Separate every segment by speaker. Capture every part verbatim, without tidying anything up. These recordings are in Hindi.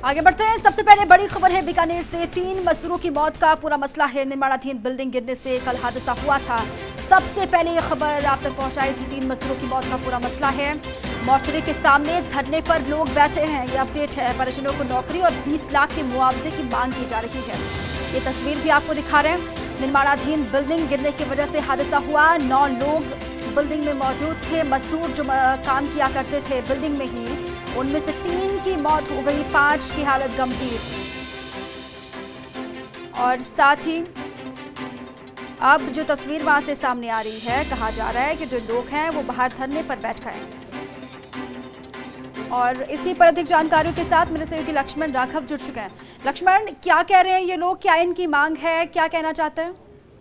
Speaker 1: आगे बढ़ते हैं। सबसे पहले बड़ी खबर है बीकानेर से। तीन मजदूरों की मौत का पूरा मसला है। निर्माणाधीन बिल्डिंग गिरने से कल हादसा हुआ था। सबसे पहले ये खबर आप तक पहुंचाई थी। तीन मजदूरों की मौत का पूरा मसला है। मोर्चरी के सामने धरने पर लोग बैठे हैं। ये अपडेट है। परिजनों को नौकरी और बीस लाख के मुआवजे की मांग की जा रही है। ये तस्वीर भी आपको दिखा रहे हैं। निर्माणाधीन बिल्डिंग गिरने की वजह से हादसा हुआ। नौ लोग बिल्डिंग में मौजूद थे। मजदूर जो काम किया करते थे बिल्डिंग में ही, उनमें से तीन की मौत हो गई, पांच की हालत गंभीर। और साथ ही अब जो तस्वीर वहां से सामने आ रही है, कहा जा रहा है कि जो लोग हैं वो बाहर धरने पर बैठ गए हैं। और इसी पर अधिक जानकारियों के साथ मेरे सहयोगी लक्ष्मण राघव जुड़ चुके हैं। लक्ष्मण, क्या कह रहे हैं ये लोग, क्या इनकी मांग है, क्या कहना चाहते हैं?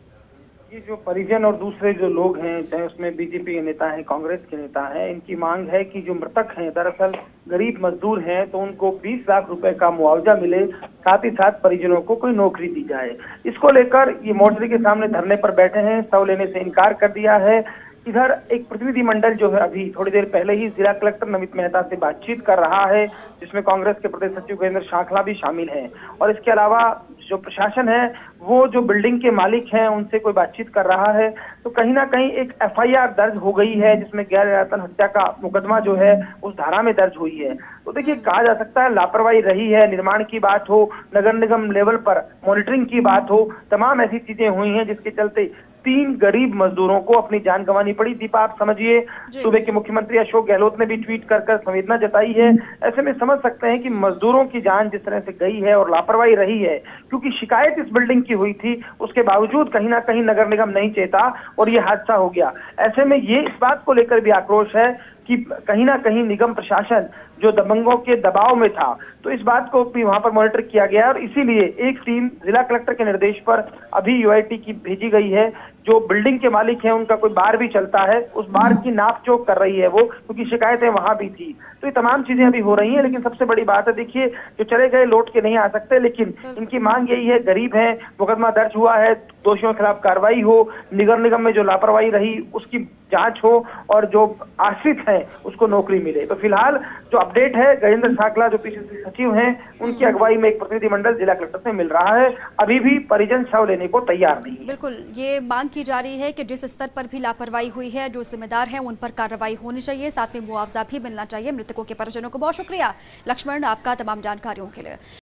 Speaker 2: ये जो परिजन और दूसरे जो लोग हैं, चाहे उसमें बीजेपी के नेता हैं, कांग्रेस के नेता हैं, इनकी मांग है कि जो मृतक हैं दरअसल गरीब मजदूर हैं, तो उनको बीस लाख रुपए का मुआवजा मिले, साथ ही साथ परिजनों को कोई नौकरी दी जाए। इसको लेकर ये मोर्चे के सामने धरने पर बैठे हैं। शव लेने से इनकार कर दिया है। इधर एक प्रतिनिधिमंडल जो है अभी थोड़ी देर पहले ही जिला कलेक्टर नमित मेहता से बातचीत कर रहा है, जिसमें कांग्रेस के प्रदेश सचिव गजेंद्र शाखला भी शामिल हैं। और इसके अलावा जो प्रशासन है वो जो बिल्डिंग के मालिक हैं उनसे कोई बातचीत कर रहा है। तो कहीं ना कहीं एक एफ आई आर दर्ज हो गई है, जिसमें गैर इरादतन हत्या का मुकदमा जो है उस धारा में दर्ज हुई है। तो देखिए, कहा जा सकता है लापरवाही रही है। निर्माण की बात हो, नगर निगम लेवल पर मॉनिटरिंग की बात हो, तमाम ऐसी चीजें हुई हैं जिसके चलते तीन गरीब मजदूरों को अपनी जान गंवानी पड़ी। दीपा, आप समझिए, सूबे के मुख्यमंत्री अशोक गहलोत ने भी ट्वीट कर कर संवेदना जताई है। ऐसे में समझ सकते हैं कि मजदूरों की जान जिस तरह से गई है और लापरवाही रही है, क्योंकि शिकायत इस बिल्डिंग की हुई थी, उसके बावजूद कहीं ना कहीं नगर निगम नहीं चेता और ये हादसा हो गया। ऐसे में ये इस बात को लेकर भी आक्रोश है कि कहीं ना कहीं निगम प्रशासन जो दबंगों के दबाव में था, तो इस बात को भी वहां पर मॉनिटर किया गया और इसीलिए एक टीम जिला कलेक्टर के निर्देश पर अभी यू आई टी की भेजी गई है। जो बिल्डिंग के मालिक हैं उनका कोई बार भी चलता है, उस बार की नाप जोक कर रही है वो, क्योंकि शिकायतें वहां भी थी। तो ये तमाम चीजें अभी हो रही हैं। लेकिन सबसे बड़ी बात है, देखिए, जो चले गए लौट के नहीं आ सकते, लेकिन इनकी मांग यही है, गरीब है, मुकदमा दर्ज हुआ है, दोषियों के खिलाफ कार्रवाई हो, नगर निगम में जो लापरवाही रही उसकी जांच हो और जो आश्रित है उसको नौकरी मिले। तो फिलहाल जो अपडेट है, गजेंद्र शाखला जो पीसीसी सचिव हैं, उनकी अगुवाई में एक प्रतिनिधिमंडल जिला कलेक्टर से मिल रहा है। अभी भी परिजन शव लेने को तैयार नहीं है।
Speaker 1: बिल्कुल, ये मांग की जा रही है कि जिस स्तर पर भी लापरवाही हुई है, जो जिम्मेदार हैं उन पर कार्रवाई होनी चाहिए, साथ में मुआवजा भी मिलना चाहिए मृतकों के परिजनों को। बहुत शुक्रिया लक्ष्मण आपका तमाम जानकारियों के लिए।